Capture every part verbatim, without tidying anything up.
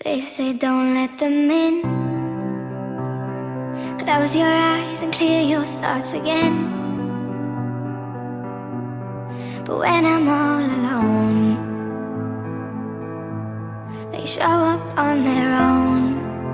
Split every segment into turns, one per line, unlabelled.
They say don't let them in. Close your eyes and clear your thoughts again. But when I'm all alone, they show up on their own.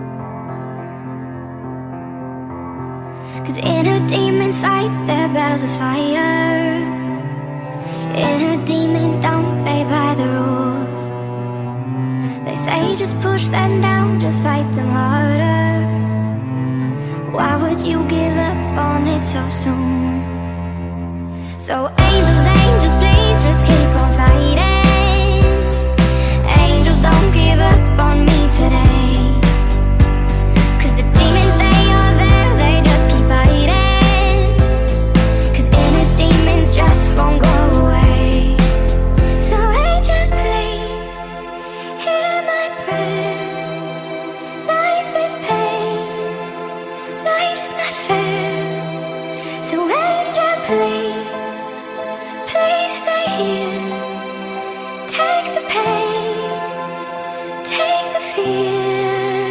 'Cause inner demons fight their battles with fire. Inner demons don't play by the rules. They say just push them down, just fight them harder. Why would you give up on it so soon? So angels, angels, please just keep on fighting. Angels, don't give up on me today. 'Cause the demons, they are there, they just keep fighting. 'Cause inner demons just won't go away. So angels, please hear my prayer. Life is pain, life's not fair. So angels, please, please stay here. Take the pain, take the fear.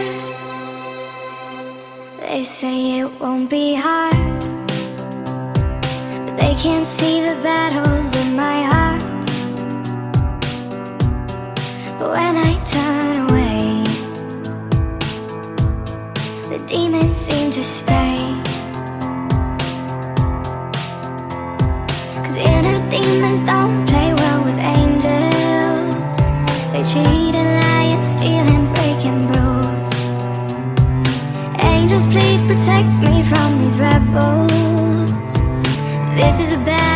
They say it won't be hard, but they can't see the battles in my heart. But when I turn away, the demons seem to stay. 'Cause inner demons don't play well with angels. They cheat and lie and steal and break and bruise. Angels, please protect me from these rebels. This is a bad